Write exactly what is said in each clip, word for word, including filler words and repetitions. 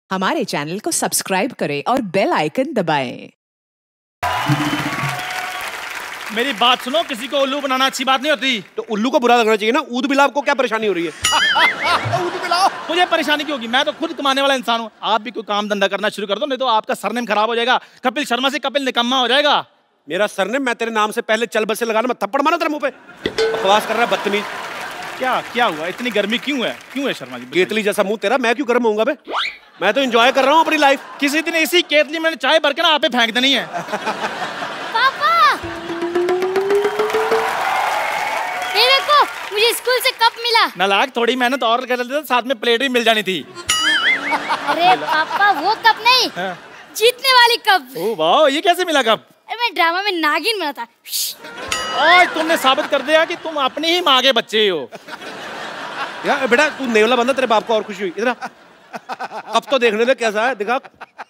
हमारे चैनल को सब्सक्राइब करें और बेल आइकन दबाएं। मेरी बात सुनो, किसी को उल्लू बनाना अच्छी बात नहीं होती। तो उल्लू को बुरा लगना चाहिए ना। ऊद बिलाव को क्या परेशानी हो रही है? ऊद बिलाव मुझे परेशानी क्यों होगी? मैं तो खुद कमाने वाला इंसान हूँ। आप भी कोई काम धंधा करना शुरू कर दो, नहीं तो आपका सरनेम खराब हो जाएगा। कपिल शर्मा से कपिल निकम्मा हो जाएगा। मेरा सरनेम, मैं तेरे नाम से पहले चल बस से लगाना, मैं थप्पड़ मारा तेरे मुंह पे। बकवास कर रहा है बदतमीज। क्या क्या हुआ? इतनी गर्मी क्यों है? क्यों है शर्मा जी? केतली जैसा मुंह तेरा, मैं क्यों गर्म होऊंगा बे? मैं तो एंजॉय कर रहा हूँ अपनी लाइफ। किसी दिन इसी केतली में चाय भर के ना आप पे फेंक देनी है। पापा, ये देखो, मुझे स्कूल से कप मिला। नालायक, थोड़ी मेहनत और कर लेते तो साथ में प्लेट भी मिल जानी थी। अरे पापा, वो कप नहीं, हाँ। जीतने वाली कप। ओह वाह, ये कैसे मिला कप? मैं ड्रामा में नागिन बना था। आज तुमने साबित कर दिया कि तुम अपनी ही माँ के बच्चे हो। यार बेटा, तू नेवला बंदा, तेरे बाप को और खुशी हुई। इधर कब तो देखने दे कैसा है, दिखा।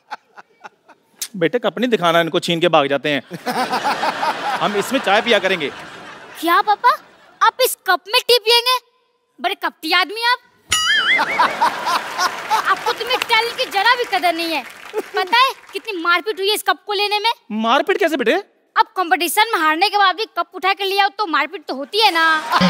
बेटे कप नहीं दिखाना, इनको छीन के भाग जाते हैं। हम इसमें चाय पिया करेंगे। क्या पापा, आप इस कप में टी पियेंगे? बड़े कपटी आदमी आप। आपको तुम्हें टैलेंट की जरा भी कदर नहीं है। पता है कितनी मारपीट हुई है इस कप को लेने में? मारपीट कैसे बेटे? अब कंपटीशन में हारने के बाद भी कप उठा कर लिया तो मारपीट तो होती है ना।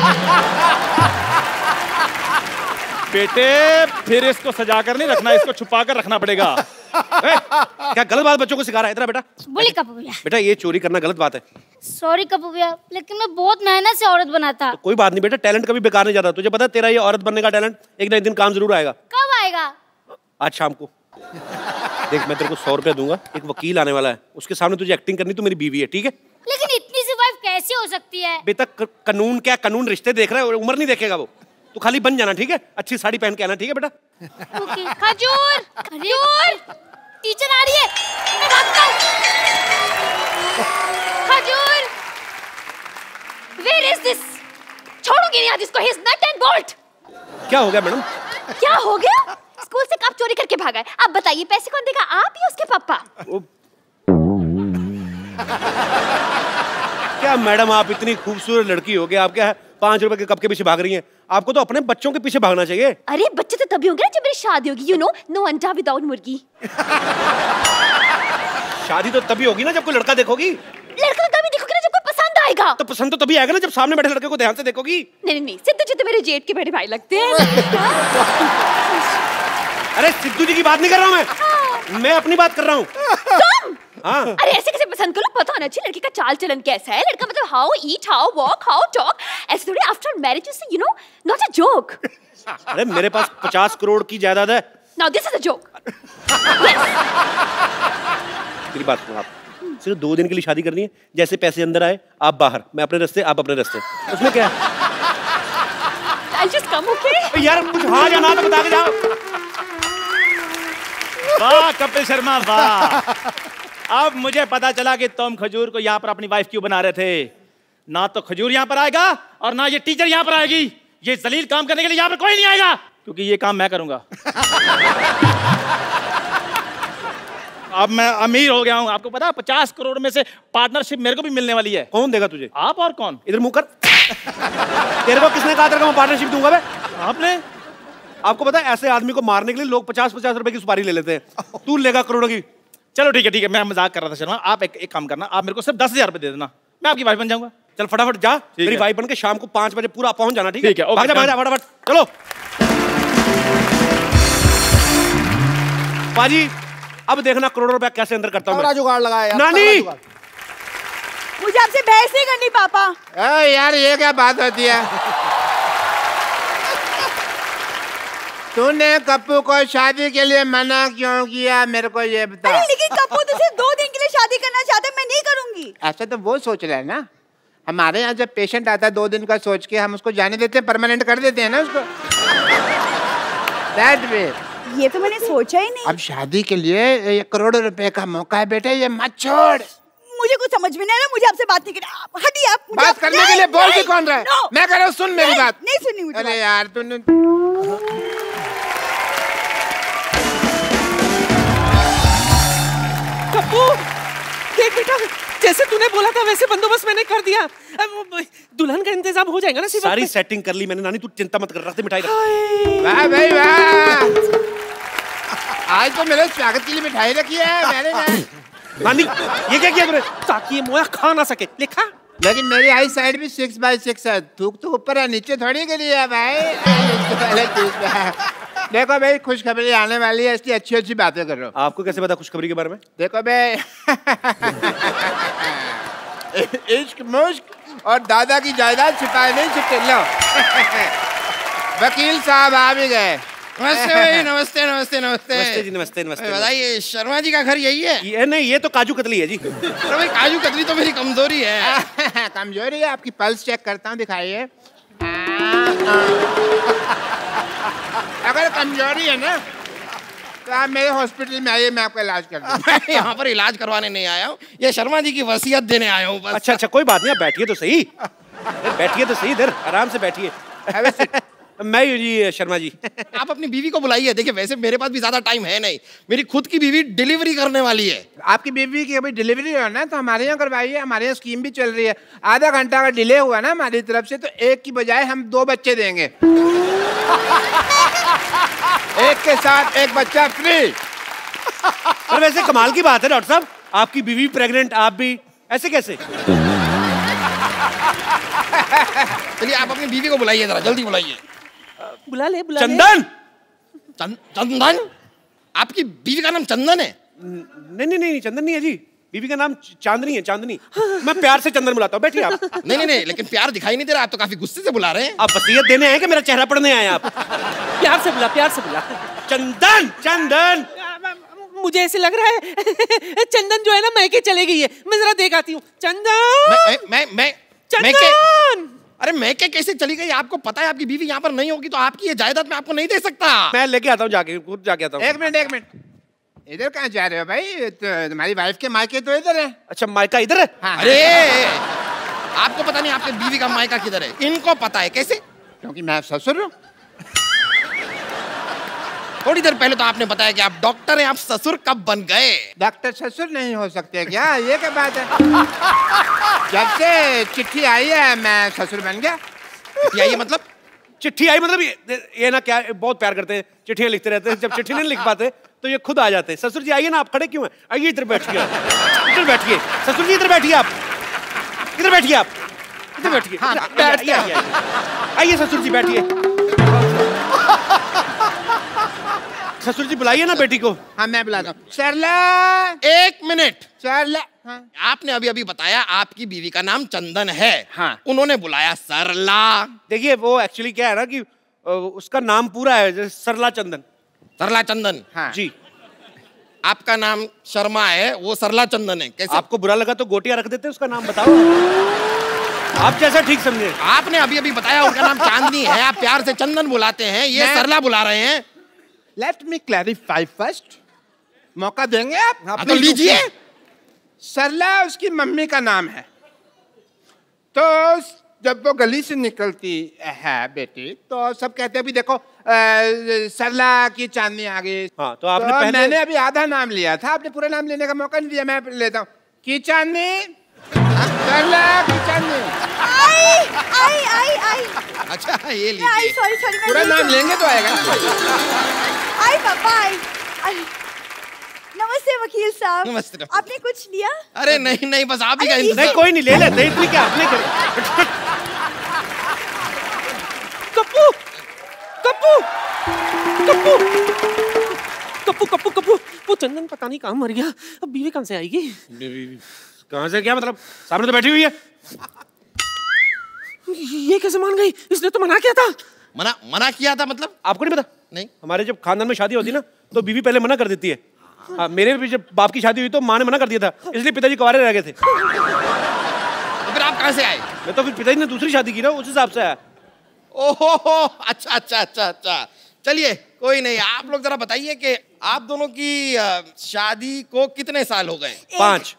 बेटे फिर इसको सजा कर नहीं रखना, इसको छुपा कर रखना पड़ेगा। ए, क्या गलत बात बच्चों को सिखा रहा है? इधर बेटा। बोली कपूर भैया। बेटा ये चोरी करना गलत बात है। सॉरी कपूर भैया, लेकिन मैं बहुत मेहनत से औरत बना था। तो कोई बात नहीं बेटा, टैलेंट कभी बेकार नहीं जाता। तुझे पता है तेरा ये औरत बनने का टैलेंट एक ना एक दिन काम जरूर आएगा। कब आएगा? आज शाम को। देख, मैं तेरे को सौ रुपया दूंगा, एक वकील आने वाला है, उसके सामने तुझे एक्टिंग करनी, तू मेरी बीवी है, ठीक है? लेकिन इतनी सी वाइफ कैसे हो सकती है? बेटा कानून क्या, कानून रिश्ते देख रहा है, उम्र नहीं देखेगा वो। तू खाली बन जाना, ठीक है? अच्छी साड़ी पहन के आना, ठीक है बेटा? ओके। खजूर, खजूर, टीचर आ रही है, मैं भागता हूँ। खजूर, where is this? छोड़ूंगी नहीं आज इसको, he is nut and bolt। क्या हो गया मैडम? क्या हो गया? स्कूल से कप चोरी करके भागा है। अब बताइए पैसे कौन देगा, आप या उसके पापा? क्या मैडम, आप इतनी खूबसूरत लड़की हो गई, आप क्या पांच रुपए के कप के पीछे भाग रही हैं? आपको तो अपने बच्चों के पीछे भागना चाहिए। अरे बच्चे तो तभी होंगे ना जब मेरी शादी होगी। यू नो, नो अंडा विदाउट मुर्गी। शादी तो तभी होगी ना जब कोई लड़का देखोगी। लड़का तो तभी देखोगे ना जब कोई पसंद आएगा। तो पसंद तो तभी आएगा ना जब सामने बैठे लड़के को ध्यान से देखोगी। नहीं नहीं नहीं, सिद्धू जी तो मेरे जेठ के बड़े भाई लगते हैं। अरे सिद्धू जी की बात नहीं कर रहा हूँ मैं, मैं अपनी बात कर रहा हूँ। तुम? हाँ। अरे ऐसे कैसे पसंद करो? पता होना चाहिए लड़की का चाल चलन कैसा है। लड़का मतलब how eat, how walk, how talk, ऐसे थोड़ी after marriage is you know not a joke. अरे मेरे पास पचास करोड़ की जायदाद है। Now this is a joke. तेरी बात सुनो, आप सिर्फ दो दिन के लिए शादी करनी है। जैसे पैसे अंदर आए आप बाहर, मैं अपने रास्ते आप अपने रास्ते, उसमें क्या है? I'll just come, okay? यार कुछ हाँ या ना तो बता के जाओ। वाह कपिल शर्मा वाह। अब मुझे पता चला कि तुम खजूर को यहाँ पर अपनी वाइफ क्यों बना रहे थे। ना तो खजूर यहाँ पर आएगा और ना ये टीचर यहाँ पर आएगी। ये जलील काम करने के लिए यहाँ पर कोई नहीं आएगा, क्योंकि ये काम मैं करूंगा। अब मैं अमीर हो गया हूँ। आपको पता है पचास करोड़ में से पार्टनरशिप मेरे को भी मिलने वाली है। कौन देगा तुझे? आप और कौन? इधर मुंह कर। तेरे को किसने कहा तेरे को मैं पार्टनरशिप दूंगा बे? आपने। आपको पता है ऐसे आदमी को मारने के लिए लोग पचास पचास रुपए की सुपारी ले लेते हैं। तू लेगा करोड़ों की। चलो ठीक है ठीक है, मैं मजाक कर रहा था शर्मा। आप एक, एक काम करना, आप मेरे को सिर्फ दस हजार रुपए दे देना, मैं आपकी वाइफ बन जाऊंगा। चल फटाफट जा, मेरी वाइफ बन के शाम को पांच बजे पूरा पहुंच जाना, ठीक है? ठीक है, भाग जा भाग जा फटाफट चलो। पाजी अब देखना करोड़ों रुपया कैसे अंदर करता हूँ। जुगाड़ लगाया नानी, मुझे आपसे बहस नहीं करनी पापा। ए यार ये क्या बात होती है? तूने कप्पू को शादी के लिए मना क्यों किया, मेरे को ये बता। अरे लेकिन कप्पू तो सिर्फ दो दिन के लिए शादी करना चाहता है, मैं नहीं करूंगी। ऐसा तो वो सोच रहा है ना। हमारे यहाँ जब पेशेंट आता है दो दिन का सोच के हम उसको जाने देते हैं, परमानेंट कर देते हैं ना उसको। That way। ये तो मैंने सोचा ही नहीं। अब शादी के लिए ये करोड़ों रुपए का मौका है बेटे, ये मत छोड़। मुझे कुछ समझ में नहीं आ रहा, मुझे आपसे बात नहीं करनी। हटिए आप। बात आप... करने के लिए बोल भी कौन रहा है? मैं कह रहा हूँ सुन मेरी बात। नहीं सुननी मुझे। अरे यार तूने कप्पू देख बेटा, जैसे तूने बोला था वैसे बंदोबस्त मैंने कर दिया। दुल्हन का इंतजाम हो जाएगा ना? सारी सेटिंग कर ली मैंने नानी, तू चिंता मत कर। रख दे मिठाई रख। वाह भाई वाह। आज तो मेरे स्वागत के लिए मिठाई रखी है मैंने ना। नानी ये क्या किया तूने? ताकि ये मोया खा ना सके। लिखा लेकिन मेरी आई साइड भी सिक्स बाई सिक्स है। थूक तो ऊपर है, नीचे थोड़ी के लिए है भाई। पहले देखो भाई, खुशखबरी आने वाली है, इसलिए अच्छी अच्छी बातें कर रहा हूँ। आपको कैसे पता खुशखबरी के बारे में? देखो भाई, इश्क मुश्क और दादा की जायदाद छिपाए नहीं छिपते। लो वकील साहब आ भी गए। नमस्ते भाई, नमस्ते नमस्ते नमस्ते नमस्ते जी, नमस्ते नमस्ते। बताइए, शर्मा जी का घर यही है? ये नहीं, ये तो काजू कतली है जी। अरे भाई, काजू कतली तो मेरी कमजोरी है। कमजोरी है आपकी? पल्स चेक करता हूँ, दिखाइए। अगर कमजोरी है ना तो आप मेरे हॉस्पिटल में आइए, मैं आपका इलाज कर दूँ। मैं यहाँ पर इलाज करवाने नहीं आया हूँ, ये शर्मा जी की वसीयत देने आया हूँ बस। अच्छा अच्छा, कोई बात नहीं, आप बैठिए तो सही। बैठिए तो सही, इधर आराम से बैठिए। मैं जी शर्मा जी। आप अपनी बीवी को बुलाइए। देखिए, वैसे मेरे पास भी ज्यादा टाइम है नहीं, मेरी खुद की बीवी डिलीवरी करने वाली है। आपकी बीवी की अभी डिलीवरी हो ना, तो हमारे यहाँ करवाइए। हमारे यहाँ स्कीम भी चल रही है। आधा घंटा अगर डिले हुआ ना हमारी तरफ से, तो एक की बजाय हम दो बच्चे देंगे। एक के साथ एक बच्चा फ्री। पर वैसे कमाल की बात है डॉक्टर साहब, आपकी बीवी प्रेग्नेंट, आप भी, ऐसे कैसे? चलिए, आप अपनी बीवी को बुलाइए, जरा जल्दी बुलाइए। बुला ले, बुला चंदन। चंद, चंदन? आपकी बीवी का नाम चंदन है? नहीं नहीं नहीं, चंदन नहीं है जी, बीवी का नाम चांदनी है, चांदनी। मैं प्यार से चंदन बुलाता हूँ, बैठिए आप। नहीं नहीं नहीं, लेकिन प्यार दिखाई नहीं दे रहा, आप तो काफी गुस्से से बुला रहे हैं। आप वसीयत देने आए कि मेरा चेहरा पढ़ने आए आप? प्यार से बुला, प्यार से बुला। चंदन, चंदन। मुझे ऐसे लग रहा है चंदन जो है ना मैके चले गई है। मैं जरा देख आती हूँ। चंदन, मैं मैं मैं चंदन। अरे मैं क्या, कैसे चली गई? आपको पता है आपकी बीवी यहाँ पर नहीं होगी तो आपकी ये जायदाद मैं आपको नहीं दे सकता। मैं लेके आता हूँ, जाके खुद जाके आता हूँ। एक मिनट एक मिनट, इधर कहाँ जा रहे हो भाई? तो तुम्हारी वाइफ के मायके तो इधर है। अच्छा, मायका इधर है? हाँ, अरे आपको पता नहीं आपकी बीवी का मायका किधर है? इनको पता है। कैसे? क्योंकि मैं ससुर हूँ। थोड़ी देर पहले तो आपने बताया कि आप डॉक्टर हैं, आप ससुर कब बन गए? डॉक्टर ससुर नहीं हो सकते क्या? ये क्या बात है? जब से चिट्ठी आई है मैं ससुर बन गया। चिट्ठी आई है मतलब? चिट्ठी आई मतलब ये, ये ना क्या, बहुत प्यार करते हैं, चिट्ठियां लिखते रहते हैं। जब चिट्ठी नहीं लिख पाते तो ये खुद आ जाते हैं। ससुर जी आइए ना, आप खड़े क्यों हैं? आइए इधर बैठिए, इधर बैठिए। ससुर जी इधर बैठिए, आप इधर बैठिए, आप इधर बैठिए। आइए आइए ससुर जी बैठिए। ससुर जी बुलाइए ना बेटी को। हाँ मैं बुलाता हूँ। सरला, एक मिनट। सरला। हाँ। आपने अभी अभी बताया आपकी बीवी का नाम चंदन है। हाँ। उन्होंने बुलाया सरला। देखिए, वो एक्चुअली क्या है ना कि उसका नाम पूरा है जैसे सरला चंदन। सरला चंदन? हाँ। जी। आपका नाम शर्मा है, वो सरला चंदन है। कैसे? आपको बुरा लगा तो गोटिया रख देते, उसका नाम बताओ, आप जैसा ठीक समझे। आपने अभी अभी बताया उनका नाम चांदनी है, आप प्यार से चंदन बुलाते हैं, ये सरला बुला रहे हैं। Let me clarify first. मौका देंगे आप? हाँ, तो लीजिए। सरला उसकी मम्मी का नाम है। तो जब वो गली से निकलती है बेटी, तो सब कहते हैं भी देखो आ, सरला की चांदनी आ गई। हाँ, तो आपने तो पहले... मैंने अभी आधा नाम लिया था, आपने पूरा नाम लेने का मौका नहीं दिया। मैं लेता हूँ की चांदनी, सरला की चांदनी। आई आई आई आई अच्छा, ये आई लीजिए। सॉरी सॉरी पूरा नाम लेंगे तो आएगा ना। आई पापा आई आई। नमस्ते वकील साहब। नमस्ते। आपने कुछ लिया? अरे नहीं नहीं, बस आप ही का अरे, इंतजार। नहीं, कोई नहीं, ले लेते इसलिए क्या आपने कर... कप्पू, कप्पू, कप्पू, कप्पू, कप्पू, कप्पू। वो चंदन पता नहीं कहाँ मर गया। अब बीवी कहाँ से आएगी? कहाँ से क्या मतलब? सामने तो बैठी हुई है। ये कैसे मान गई? इसने तो मना किया था। मना मना किया था मतलब? आपको नहीं पता? नहीं। हमारे जब खानदान में शादी होती ना तो बीवी पहले मना कर देती है। हाँ, मेरे भी जब बाप की शादी हुई तो माँ ने मना कर दिया था, इसलिए पिताजी कुंवारे रह गए थे। तो फिर आप कहाँ से आए? मैं तो फिर पिताजी ने दूसरी शादी की ना, उस हिसाब से आया। ओहो, अच्छा अच्छा अच्छा अच्छा। चलिए कोई नहीं, आप लोग जरा बताइए कि आप दोनों की अ, शादी को कितने साल हो गए? पाँच।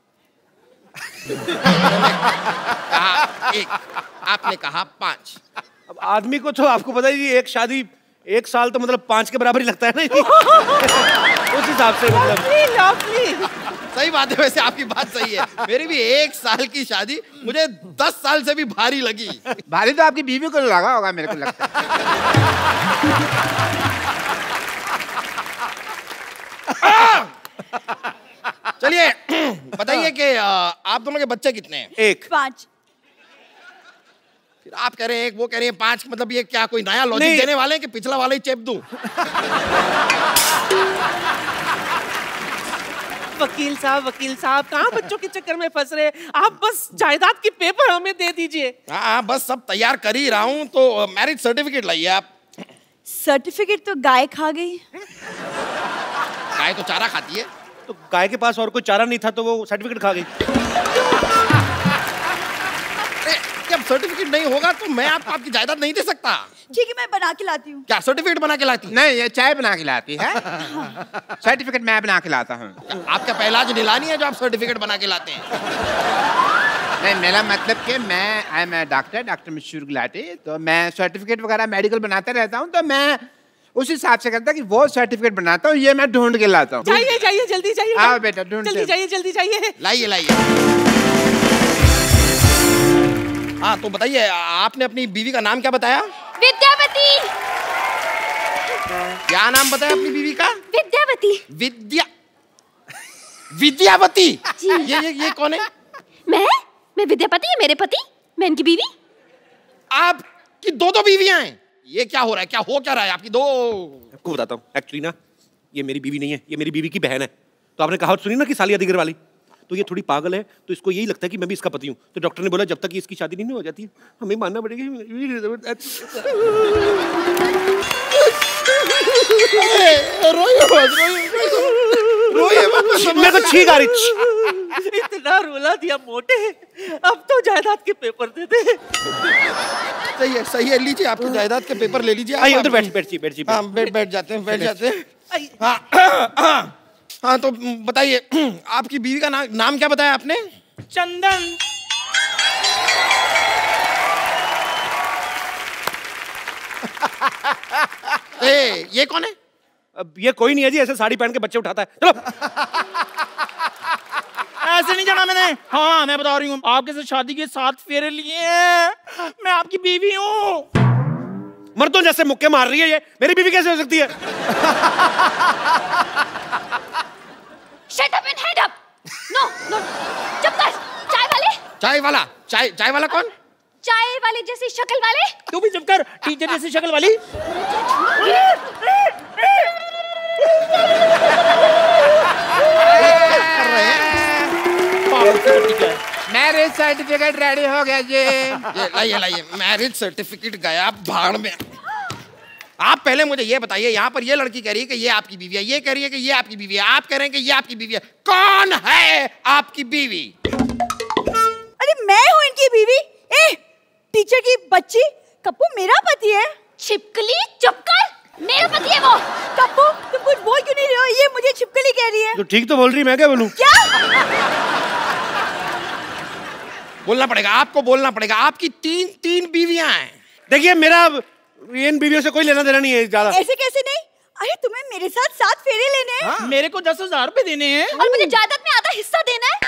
कहा एक, आपने कहा पाँच। अब आदमी को तो आपको पता ही, एक शादी एक साल तो मतलब पाँच के बराबर ही लगता है ना। उस हिसाब से मतलब लवली, लवली। सही बात है, वैसे आपकी बात सही है। मेरी भी एक साल की शादी मुझे दस साल से भी भारी लगी। भारी तो आपकी बीवी को लगा होगा, मेरे को लगता है। चलिए बताइए कि आ, आप दोनों के बच्चे कितने हैं? एक। पाँच। फिर आप कह रहे हैं एक, वो कह रही है पांच, मतलब ये क्या कोई नया लॉजिक देने वाले हैं कि पिछला वाला ही चेप दूं? वकील साहब, वकील साहब, कहाँ बच्चों के चक्कर में फंस रहे? आप बस जायदाद के पेपर हमें दे दीजिए। हाँ हाँ, बस सब तैयार कर ही रहा हूँ, तो मैरिज सर्टिफिकेट लाइए आप। सर्टिफिकेट तो गाय खा गई। गाय तो चारा खाती है। तो गाय के पास और कोई चारा नहीं था तो वो सर्टिफिकेट खा गई। जब सर्टिफिकेट नहीं होगा तो मैं आपको आपकी जायदाद नहीं दे सकता। ठीक है, मैं बना के लाती हूँ। क्या सर्टिफिकेट बना के लाती? नहीं, ये चाय बना के लाती है। सर्टिफिकेट मैं बना के लाता हूँ। आपका पहला जो नीलानी है जो आप सर्टिफिकेट बना के लाते हैं? नहीं, मेरा मतलब कि मैं आई एम डॉक्टर डॉक्टर मशहूर गुलाटी, तो मैं सर्टिफिकेट वगैरह मेडिकल बनाता रहता हूँ, तो मैं उस हिसाब से करता कि वो सर्टिफिकेट बनाता हूँ, ये मैं ढूंढ के लाता हूँ। जाइए जाइए, जल्दी जाइए। आओ बेटा, ढूंढ जल्दी जाइए, जल्दी जाइए। लाइए लाइए। हाँ तो बताइए, आपने अपनी बीवी का नाम क्या बताया? विद्यावती। क्या नाम बताया अपनी बीवी का? विद्यावती। विद्या विद्यावती। ये ये ये कौन है? मैं मैं विद्यापति है मेरे पति, मैं इनकी बीवी। आपकी दो दो बीवियां हैं? ये क्या हो रहा है? क्या हो क्या रहा है आपकी दो? आपको बताता हूँ, एक्चुअली ना ये मेरी बीवी नहीं है, ये मेरी बीवी की बहन है। तो आपने कहा सुनी ना कि सालिया दिगर वाली, तो ये थोड़ी पागल है, तो इसको यही लगता है कि मैं भी इसका पति हूँ। तो डॉक्टर ने बोला जब तक ये इसकी शादी नहीं हो जाती हमें मानना पड़ेगा। मेरे को छींक आ रही। इतना रोला दिया मोटे, अब तो जायदाद के पेपर दे दे। सही है, सही है, लीजिए आपकी जायदाद के पेपर ले लीजिए। आइए उधर बैठ बैठ बैठ हाँ बैठ बैठ जाते हैं, बैठ जाते हैं। हाँ हाँ तो बताइए, आपकी बीवी का ना, नाम क्या बताया आपने? चंदन। ए, ये कौन है? अब ये कोई नहीं है जी, ऐसे साड़ी पहन के बच्चे उठाता है। चलो। ऐसे नहीं जाना मैंने। हाँ मैं बता रही हूँ, आपके साथ शादी के सात फेरे लिए हैं, मैं आपकी बीवी हूँ। मर्दों जैसे मुक्के मार रही है ये, मेरी बीवी कैसे हो सकती है? Shut up and head up. No, no. चुप कर। चाय वाले। चाय वाला? चाय चाय वाला कौन? चाय वाले जैसी शक्ल वाले। तू भी चुप कर, टीचर जैसी शक्ल वाली। मैरिज सर्टिफिकेट रेडी हो गया जी। ये लाइए लाइए, मैरिज सर्टिफिकेट गया भाड़ में। आप पहले मुझे ये बताइए, यहाँ पर ये लड़की कह रही है कि ये आपकी बीवी है, ये कह रही है कि ये आपकी बीवी है, आप कह रहे हैं कि ये आपकी बीवी है। कौन है आपकी बीवी? अरे मैं हूँ इनकी बीवी। ए, टीचर की बच्ची, कप्पू मेरा पति है। छिपकली चुप कर, मेरा पति है वो। कप्पू तुम कुछ बोल क्यों नहीं रहे हो? ये मुझे छिपकली कह रही है। तो ठीक तो बोल रही, मैं क्या बोलूं? क्या? बोलना पड़ेगा, आपको बोलना पड़ेगा। आपकी तीन तीन बीवियां हैं। देखिए मेरा इन बीवियों से कोई लेना देना नहीं है ज्यादा। ऐसे कैसे नहीं? अरे तुम्हें मेरे साथ सात फेरे लेने हैं। हाँ? मेरे को दस हजार रुपए देने हैं और मुझे जायदाद में आधा हिस्सा देना है।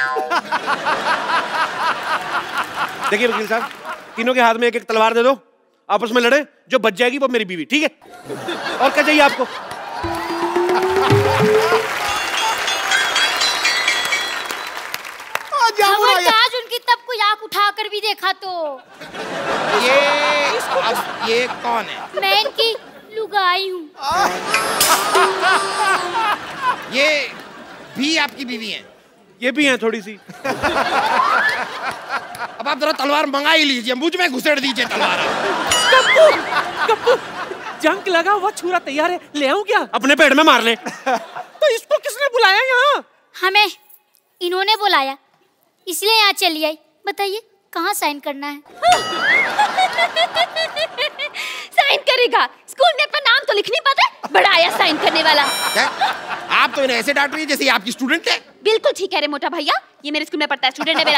देखिए वकील साहब, तीनों के हाथ में एक एक तलवार दे दो, आपस में लड़े, जो बच जाएगी वो मेरी बीवी, ठीक है? और क्या चाहिए आपको? खबरदार उनकी तब कोई आंख उठाकर भी देखा तो। ये अब ये कौन है? मैं इनकी लुगाई हूँ। ये भी आपकी बीवी हैं? ये भी हैं थोड़ी सी। अब आप जरा तलवार मंगा ही लीजिए, मुझ में घुसेड़ दीजिए तलवार। कप्पू, कप्पू, जंग लगा हुआ छुरा तैयार है, ले आऊं क्या? अपने पेट में मार ले। तो इसको किसने बुलाया यहाँ? हमें इन्होंने बुलाया, इसलिए यहाँ चली आई। बताइए कहाँ साइन करना है? साइन करेगा? स्कूल में अपना नाम तो लिख नहीं पाता, बड़ा आया साइन करने वाला। क्या? आप तो इन्हें ऐसे डांट रही है जैसे आपकी स्टूडेंट है। बिल्कुल ठीक है रे मोटा भैया, ये मेरे स्कूल में पढ़ता है, स्टूडेंट है मेरा।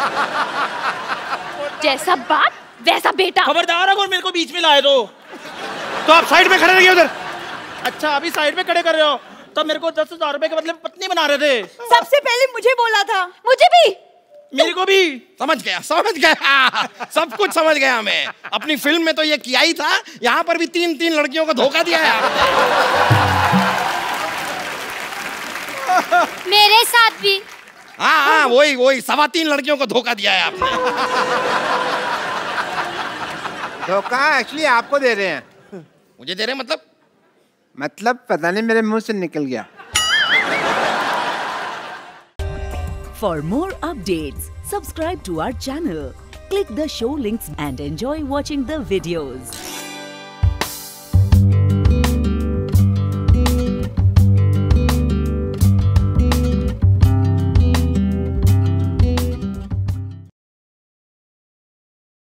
जैसा बाप वैसा बेटा। खबरदार अगर मेरे को बीच में लाए तो तो आप साइड में खड़े रहिए उधर। अच्छा अभी साइड में खड़े कर रहे हो, तब मेरे को दस हजार रुपए के बदले में पत्नी बना रहे थे। सबसे पहले मुझे बोला था। मुझे भी, मेरे को भी। समझ गया, समझ गया, सब कुछ समझ गया मैं। अपनी फिल्म में तो ये किया ही था, यहाँ पर भी तीन तीन लड़कियों को धोखा दिया है आपने। मेरे साथ भी। हाँ हाँ वही वही सवा तीन लड़कियों को धोखा दिया है आपने। धोखा एक्चुअली आपको दे रहे हैं। मुझे दे रहे हैं मतलब? मतलब पता नहीं मेरे मुंह से निकल गया। For more updates, subscribe to our channel, click the show links and enjoy watching the videos.